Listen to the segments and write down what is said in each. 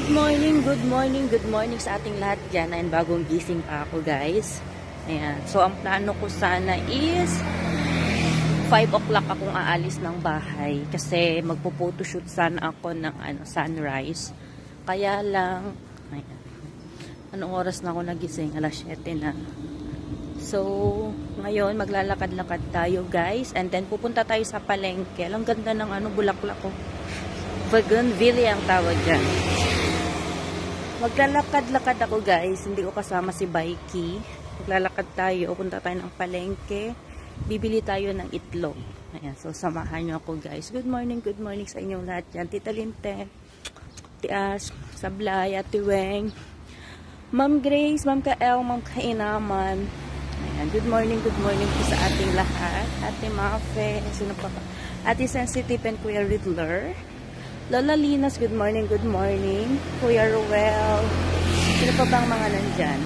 good morning sa ating lahat dyan. Ayan, bagong gising pa ako guys. Ayan, so ang plano ko sana is 5 o'clock akong aalis ng bahay kasi magpo-photoshoot sana ako ng sunrise. Kaya lang, ayan, anong oras na ako nagising? Alas 7 na. So, ngayon maglalakad-lakad tayo guys, and then pupunta tayo sa palengke. Ang ganda ng bulaklak ko. Bougainvillea ang tawag dyan. Maglalakad-lakad ako guys, hindi ko kasama si Baiki. Maglalakad tayo, punta tayo ng palengke. Bibili tayo ng itlog. Ayan, so samahan nyo ako guys. Good morning sa inyong lahat dyan. Tita Linte, Tias, Sablay, Ate Weng, Ma'am Grace, Ma'am Kael, Ma'am Kainaman. Ayan, good morning po sa ating lahat. Ate Mafe, sino pa ba? Ate Sensitive and Kuya Riddler. Lola Linas, good morning. Kuya Ruel. Sino pa bang mga nandyan?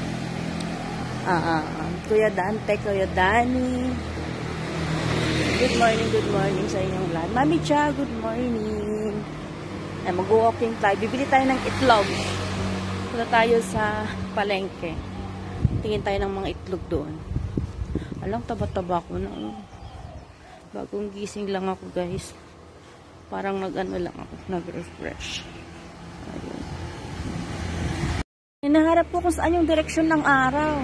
Kuya Dante, Kuya Danny. Good morning sa inyong lahat. Mami Cha, good morning. Ay, mag-walking tayo. Bibili tayo ng itlog. Punta tayo sa palengke. Tingin tayo ng mga itlog doon. Alang, taba-taba ko na. Bagong gising lang ako guys. Parang lang ako, nag-refresh. Ayun. Hinaharap ko kung saan yung direksyon ng araw.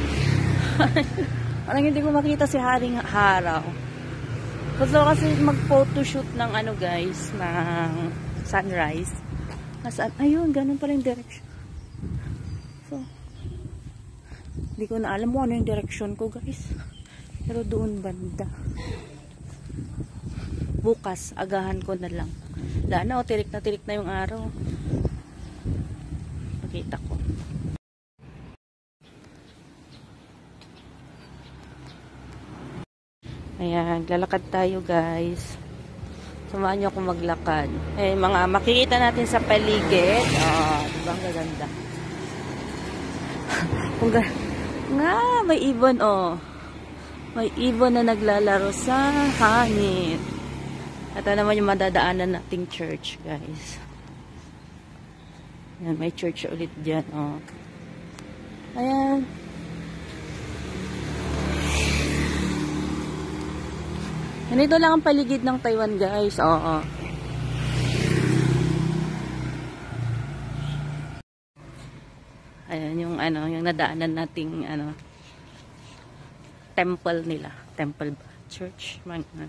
Parang hindi ko makita si Haring Haraw. Gusto ko kasi mag-photoshoot ng guys, ng sunrise. Nasaan? Ayun, ganun pala yung direksyon. So, hindi ko na alam mo ano yung direksyon ko guys. Pero doon banda. Bukas, agahan ko na lang. Dana, tirik na yung araw. Pakita ko. Ayan, lalakad tayo guys. Samahan nyo akong maglakad. Eh, mga makikita natin sa paligid. Diba ang gaganda? Nga, may ibon May ibon na naglalaro sa hangin. Ito naman yung madadaanan nating church, guys. Ayan, may church ulit dyan, Ayan. Ganito lang ang paligid ng Taiwan, guys. Ayan, yung nadaanan nating, temple nila. Temple ba? Church.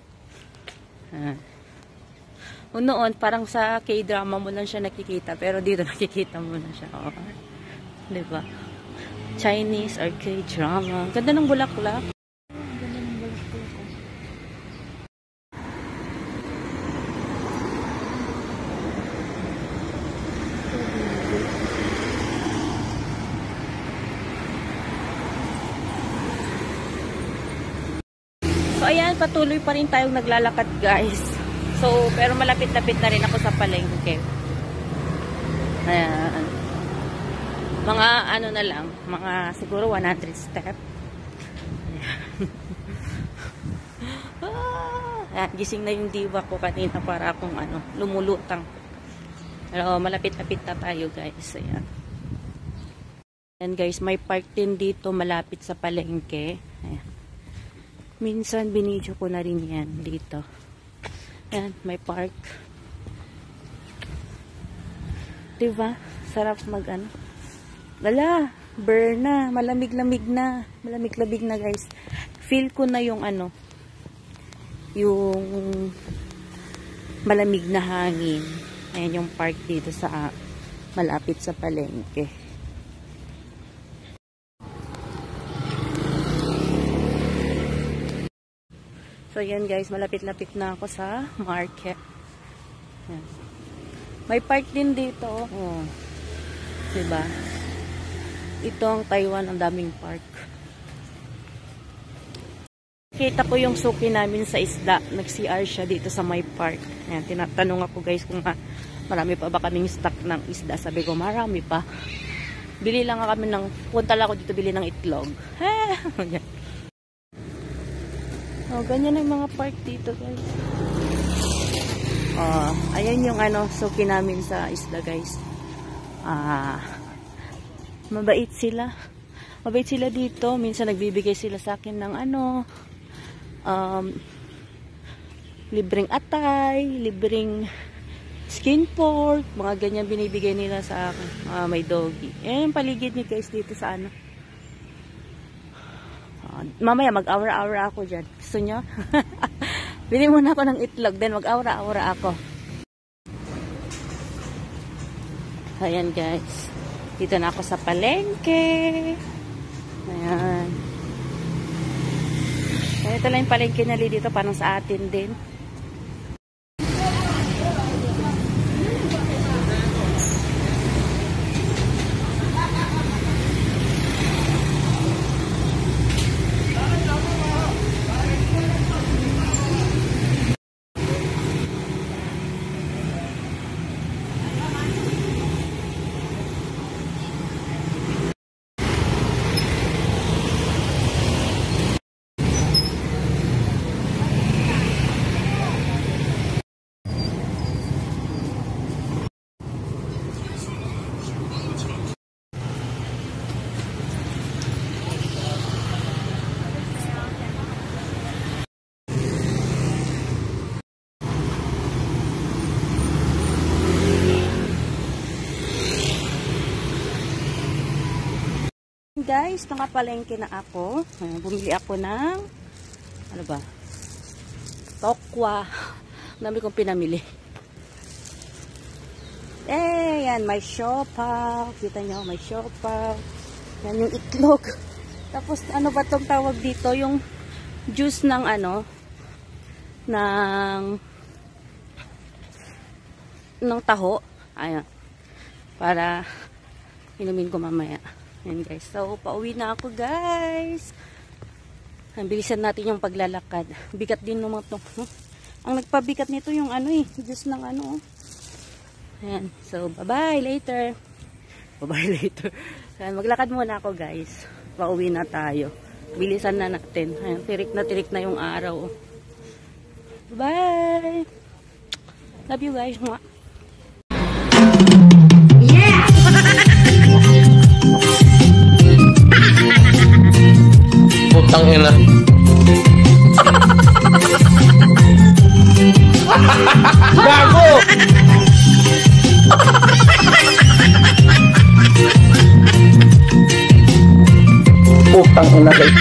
Noon, parang sa K-drama mo lang siya nakikita, pero dito nakikita mo na siya. Diba? Chinese or K-drama. Ganda ng bulaklak. So, ayan, patuloy pa rin tayong naglalakad, guys. So, pero malapit-lapit na rin ako sa palengke. Ayan. Mga na lang, mga siguro 100 step. Ayan, gising na yung diwa ko kanina para akong lumulutang. Pero malapit-lapit na tayo, guys. Ayan. Ayan, guys, may park din dito malapit sa palengke. Ayan. Minsan binidyo ko na rin yan dito. Ayan, may park. Diba? Sarap Lala, burn na. Malamig-lamig na. Malamig-lamig na guys. Feel ko na yung yung malamig na hangin. Ayan yung park dito sa malapit sa palengke. So, yan guys, malapit-lapit na ako sa market. Yan. May park din dito. Diba? Ito ang Taiwan, ang daming park. Kita ko yung suki namin sa isda. Nag-CR siya dito sa my park. Yan, tinatanong ako guys kung marami pa ba kaming stock ng isda. Sabi ko, marami pa. Bili lang kami punta lang ako dito bili ng itlog. Yan. Ganyan ang mga park dito guys. Ayan yung suki namin sa isda guys. Mabait sila. Mabait sila dito. Minsan nagbibigay sila sa akin ng libreng atay, libreng skin pork, mga ganyan binibigay nila sa akin. May doggy. Yung paligid niyo guys dito sa mamaya mag-aura-aura ako dyan. Gusto nyo? Bili muna ako ng itlog, then mag-aura-aura ako. Ayan guys. Dito na ako sa palengke. Ayan. Ito lang yung palengke nila dito, parang sa atin din. Guys, nakapalengke na ako. Bumili ako ng ano ba? Tokwa. Dami kong pinamili. Yan, may siopaw. Kita nyo, may siopaw. Yan yung itlog. Tapos, ano ba tong tawag dito? Yung juice ng ng taho. Ayan. Para inumin ko mamaya. Ayan guys. So, pauwi na ako guys. Bilisan natin yung paglalakad. Bigat din naman ito. Ang nagpabigat nito yung juice ng Ayan. So, bye-bye later. Bye-bye later. Ayan, maglakad muna ako guys. Pauwi na tayo. Bilisan na natin. Ayan, tirik na yung araw. Bye! Love you guys. Yeah! Putang ina. Gago! Putang ina guys.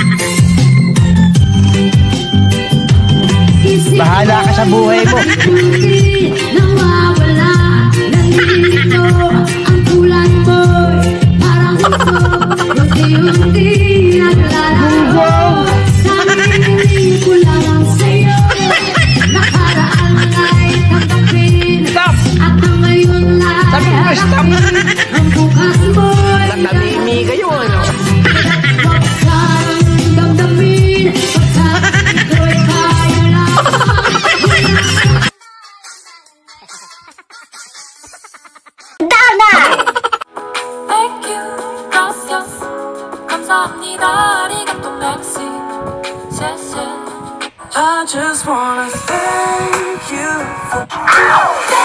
Bahala ka sa buhay mo. Nawawala, nandito ang tulad mo. Parang ito, unti-unti naglalago. Sarili ko lang ang sayo. Nakaraan ay tanggapin. At ang ngayon ay harapin. Ang bukas mo'y Natamimi kayo ano? huwag kang damdamin. Pagkat ito'y kaya lang. Thank you, gracias, 감사합니다, 아리가또, merci, 谢谢. I just wanna thank you for